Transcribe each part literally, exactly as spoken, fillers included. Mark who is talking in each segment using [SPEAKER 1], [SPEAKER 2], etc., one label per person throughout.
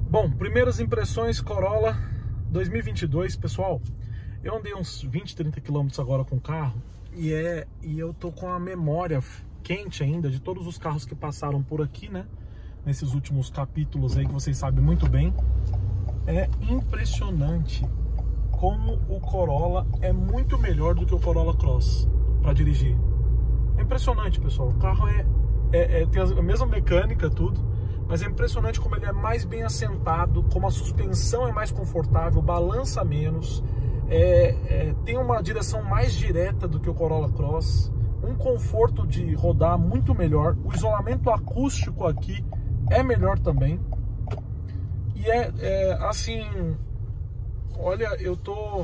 [SPEAKER 1] Bom, primeiras impressões Corolla dois mil e vinte e dois, pessoal. Eu andei uns vinte, trinta quilômetros agora com o carro e, é, e eu tô com a memória quente ainda de todos os carros que passaram por aqui, né? Nesses últimos capítulos aí que vocês sabem muito bem. É impressionante como o Corolla é muito melhor do que o Corolla Cross para dirigir. É impressionante, pessoal. O carro é, é, é, tem a mesma mecânica, tudo, mas é impressionante como ele é mais bem assentado, como a suspensão é mais confortável, balança menos, é, é, tem uma direção mais direta do que o Corolla Cross, um conforto de rodar muito melhor, o isolamento acústico aqui é melhor também. E é, é assim, olha, eu tô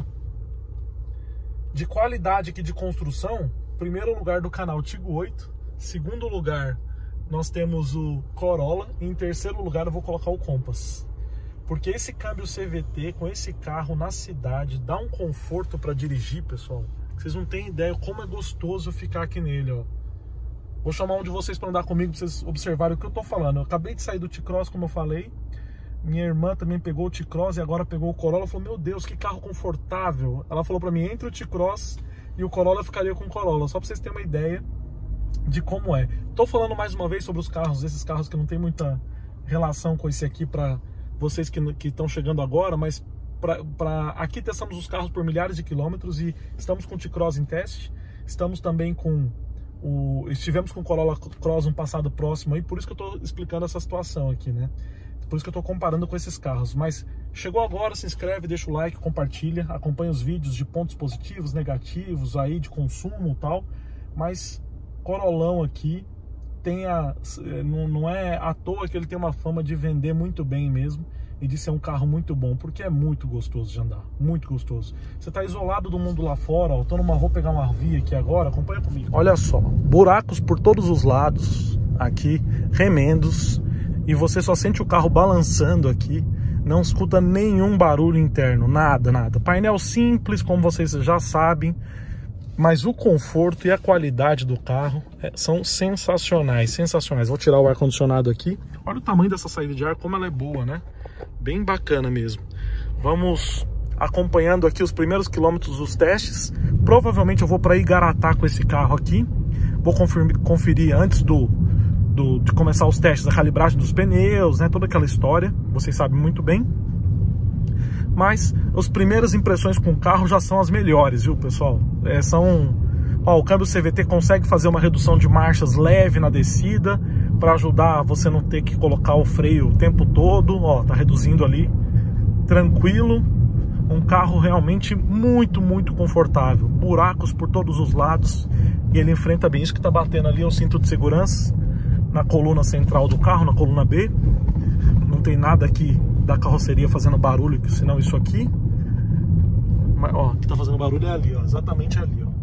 [SPEAKER 1] de qualidade aqui de construção. Primeiro lugar do canal Tigo oito, segundo lugar nós temos o Corolla e em terceiro lugar eu vou colocar o Compass. Porque esse câmbio C V T com esse carro na cidade dá um conforto para dirigir, pessoal. Vocês não têm ideia como é gostoso ficar aqui nele, ó. Vou chamar um de vocês para andar comigo para vocês observarem o que eu tô falando. Eu acabei de sair do T-Cross, como eu falei. Minha irmã também pegou o T-Cross e agora pegou o Corolla. Falou, meu Deus, que carro confortável. Ela falou para mim, entre o T-Cross e o Corolla eu ficaria com o Corolla. Só para vocês terem uma ideia de como é. Tô falando mais uma vez sobre os carros, esses carros que não tem muita relação com esse aqui para vocês que estão chegando agora, mas pra, pra, aqui testamos os carros por milhares de quilômetros e estamos com o T-Cross em teste. Estamos também com o... Estivemos com o Corolla Cross no passado próximo aí, por isso que eu tô explicando essa situação aqui, né? Por isso que eu tô comparando com esses carros. Mas chegou agora, se inscreve, deixa o like, compartilha, acompanha os vídeos de pontos positivos, negativos, aí de consumo e tal. Mas Corollão aqui tem a, não, não é à toa que ele tem uma fama de vender muito bem mesmo e de ser um carro muito bom, porque é muito gostoso de andar, muito gostoso. Você tá isolado do mundo lá fora, ó, tô numa, vou pegar uma via aqui agora, acompanha comigo. Olha só, buracos por todos os lados aqui, remendos, e você só sente o carro balançando aqui, não escuta nenhum barulho interno, nada, nada. Painel simples, como vocês já sabem, mas o conforto e a qualidade do carro é, são sensacionais, sensacionais. Vou tirar o ar-condicionado aqui. Olha o tamanho dessa saída de ar, como ela é boa, né? Bem bacana mesmo. Vamos acompanhando aqui os primeiros quilômetros dos testes. Provavelmente eu vou para Igaratá com esse carro aqui. Vou conferir, conferir antes do, do, de começar os testes, a calibragem dos pneus, né? Toda aquela história, vocês sabem muito bem. Mas as primeiras impressões com o carro já são as melhores, viu, pessoal? É, são... Ó, o câmbio C V T consegue fazer uma redução de marchas leve na descida para ajudar você não ter que colocar o freio o tempo todo. Ó, tá reduzindo ali, tranquilo. Um carro realmente muito, muito confortável. Buracos por todos os lados e ele enfrenta bem. Isso que tá batendo ali é o cinto de segurança na coluna central do carro, na coluna B. Não tem nada aqui da carroceria fazendo barulho, senão isso aqui. Mas, ó, o que tá fazendo barulho é ali, ó, exatamente ali, ó.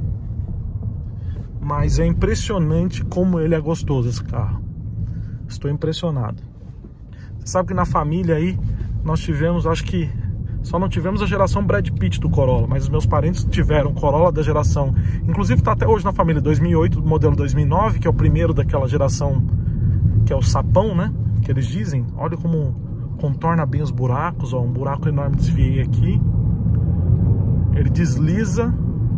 [SPEAKER 1] Mas é impressionante como ele é gostoso, esse carro. Estou impressionado. Você sabe que na família aí nós tivemos, acho que só não tivemos a geração Brad Pitt do Corolla, mas os meus parentes tiveram Corolla da geração, inclusive tá até hoje na família, dois mil e oito, modelo dois mil e nove, que é o primeiro daquela geração, que é o sapão, né, que eles dizem. Olha como contorna bem os buracos, ó, um buraco enorme desviei aqui. Ele desliza.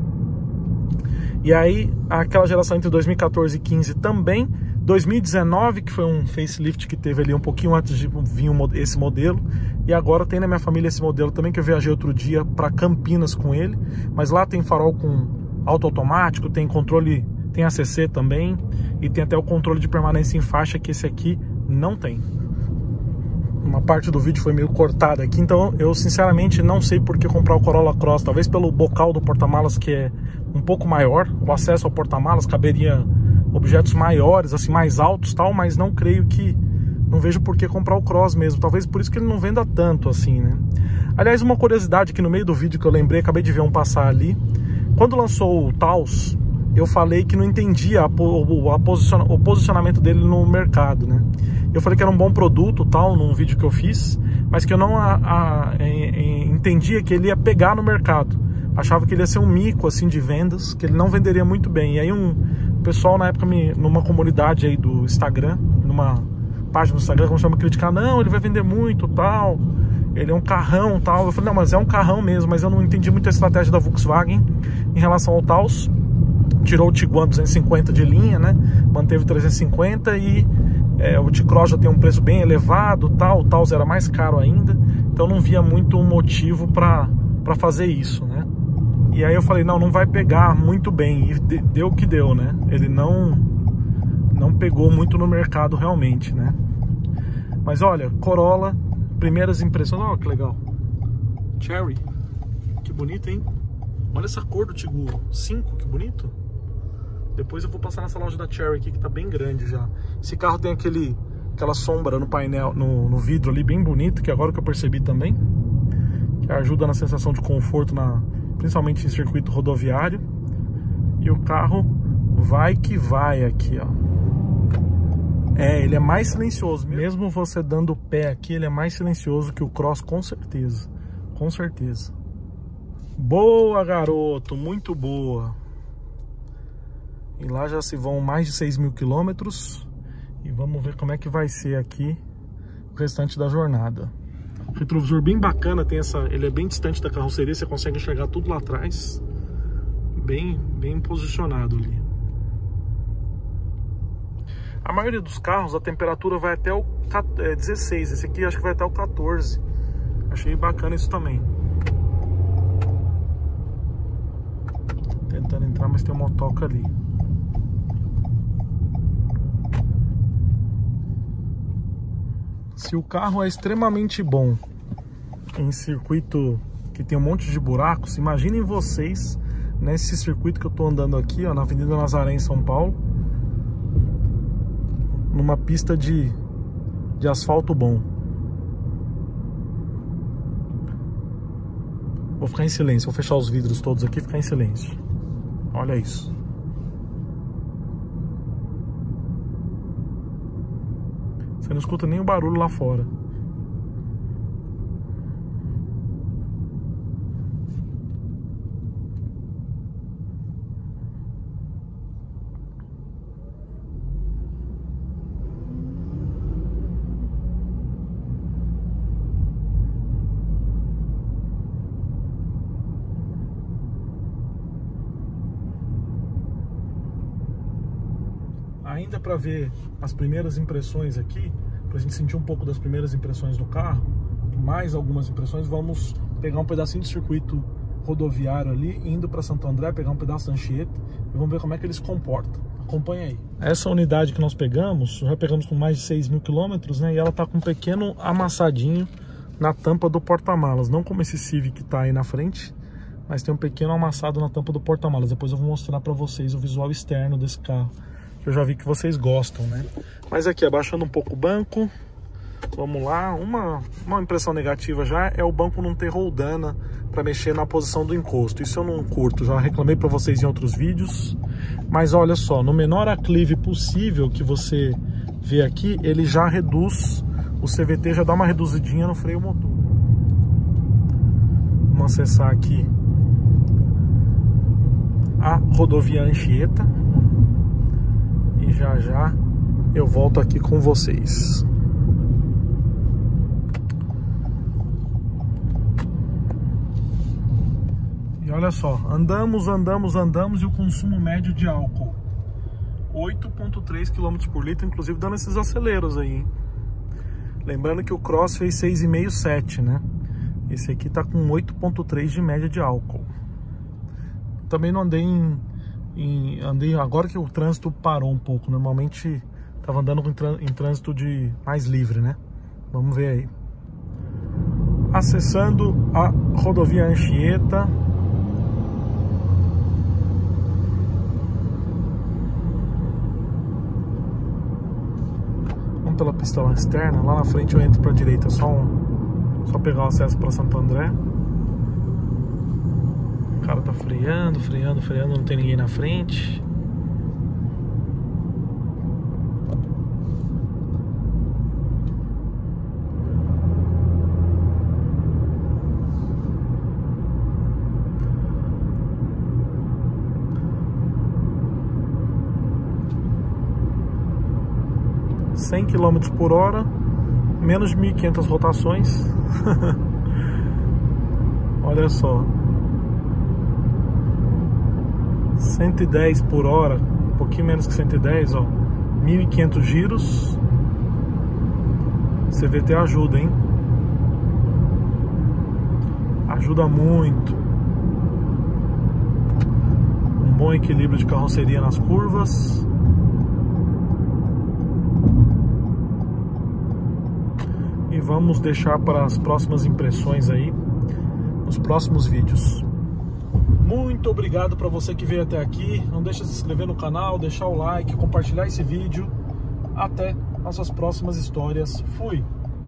[SPEAKER 1] E aí, aquela geração entre dois mil e quatorze e quinze também. dois mil e dezenove, que foi um facelift que teve ali um pouquinho antes de vir esse modelo. E agora tem na minha família esse modelo também, que eu viajei outro dia para Campinas com ele. Mas lá tem farol com auto automático, tem controle, tem A C C também. E tem até o controle de permanência em faixa, que esse aqui não tem. Uma parte do vídeo foi meio cortada aqui, então eu sinceramente não sei por que comprar o Corolla Cross. Talvez pelo bocal do porta-malas, que é um pouco maior, o acesso ao porta-malas caberia objetos maiores, assim, mais altos, tal, mas não creio que, não vejo por que comprar o Cross mesmo. Talvez por isso que ele não venda tanto assim, né? Aliás, uma curiosidade que no meio do vídeo que eu lembrei, acabei de ver um passar ali, quando lançou o Taos, eu falei que não entendia a, a, a posiciona, o posicionamento dele no mercado, né? Eu falei que era um bom produto, tal, num vídeo que eu fiz, mas que eu não a, a, a, entendia que ele ia pegar no mercado. Achava que ele ia ser um mico, assim, de vendas, que ele não venderia muito bem. E aí um pessoal, na época, me, numa comunidade aí do Instagram, numa página do Instagram começaram a me criticar, não, ele vai vender muito, tal, ele é um carrão, tal. Eu falei, não, mas é um carrão mesmo, mas eu não entendi muito a estratégia da Volkswagen em relação ao Taos. Tirou o Tiguan duzentos e cinquenta de linha, né? Manteve trezentos e cinquenta e é, o T-Cross já tem um preço bem elevado, tal. O Taos era mais caro ainda, então não via muito um motivo para para fazer isso, né? E aí eu falei, não, não vai pegar muito bem, e deu o que deu, né? Ele não não pegou muito no mercado realmente, né? Mas olha, Corolla, primeiras impressões, olha que legal. Cherry, que bonito, hein? Olha essa cor do Tigoo cinco, que bonito. Depois eu vou passar nessa loja da Cherry aqui, que tá bem grande já. Esse carro tem aquele, aquela sombra no painel, no, no vidro ali, bem bonito, que agora que eu percebi também. Que ajuda na sensação de conforto, na, principalmente em circuito rodoviário. E o carro vai que vai aqui, ó. É, ele é mais silencioso. Mesmo você dando o pé aqui, ele é mais silencioso que o Cross, com certeza. Com certeza. Boa, garoto, muito boa. E lá já se vão mais de seis mil quilômetros. E vamos ver como é que vai ser aqui o restante da jornada. Retrovisor bem bacana, tem essa, ele é bem distante da carroceria, você consegue enxergar tudo lá atrás. Bem, bem posicionado ali. A maioria dos carros, a temperatura vai até o dezesseis. Esse aqui acho que vai até o quatorze. Achei bacana isso também. Tentando entrar, mas tem uma motoca ali. Se o carro é extremamente bom em circuito que tem um monte de buracos, imaginem vocês nesse circuito que eu tô andando aqui, ó, na Avenida Nazaré, em São Paulo, numa pista de, de asfalto bom. Vou ficar em silêncio, vou fechar os vidros todos aqui e ficar em silêncio. Olha isso. Você não escuta nem o barulho lá fora. Ainda para ver as primeiras impressões aqui, para a gente sentir um pouco das primeiras impressões do carro, mais algumas impressões, vamos pegar um pedacinho de circuito rodoviário ali, indo para Santo André, pegar um pedaço da Anchieta e vamos ver como é que ele se comporta. Acompanha aí. Essa unidade que nós pegamos, já pegamos com mais de seis mil quilômetros, né? E ela tá com um pequeno amassadinho na tampa do porta-malas, não como esse Civic que tá aí na frente, mas tem um pequeno amassado na tampa do porta-malas. Depois eu vou mostrar para vocês o visual externo desse carro, que eu já vi que vocês gostam, né? Mas aqui, abaixando um pouco o banco, vamos lá. Uma, uma impressão negativa já é o banco não ter roldana para mexer na posição do encosto. Isso eu não curto, já reclamei para vocês em outros vídeos. Mas olha só, no menor aclive possível que você vê aqui, ele já reduz, o C V T já dá uma reduzidinha no freio motor. Vamos acessar aqui a rodovia Anchieta. E já já eu volto aqui com vocês. E olha só, andamos, andamos, andamos e o consumo médio de álcool oito vírgula três quilômetros por litro, inclusive dando esses aceleros aí, hein? Lembrando que o Cross fez seis vírgula cinco, sete, né? Esse aqui tá com oito vírgula três de média de álcool. Também não andei em, em... Andei agora que o trânsito parou um pouco. Normalmente tava andando em trânsito de mais livre, né? Vamos ver aí. Acessando a rodovia Anchieta. Pela pista externa, lá na frente eu entro para a direita, só um, só pegar o acesso para Santo André. O cara tá freando, freando, freando, não tem ninguém na frente. cem quilômetros por hora, menos de mil e quinhentas rotações. Olha só, cento e dez por hora, um pouquinho menos que cento e dez, ó, mil e quinhentos giros. C V T ajuda, hein? Ajuda muito. Um bom equilíbrio de carroceria nas curvas. E vamos deixar para as próximas impressões aí, nos próximos vídeos. Muito obrigado para você que veio até aqui. Não deixa de se inscrever no canal, deixar o like, compartilhar esse vídeo. Até nossas próximas histórias. Fui!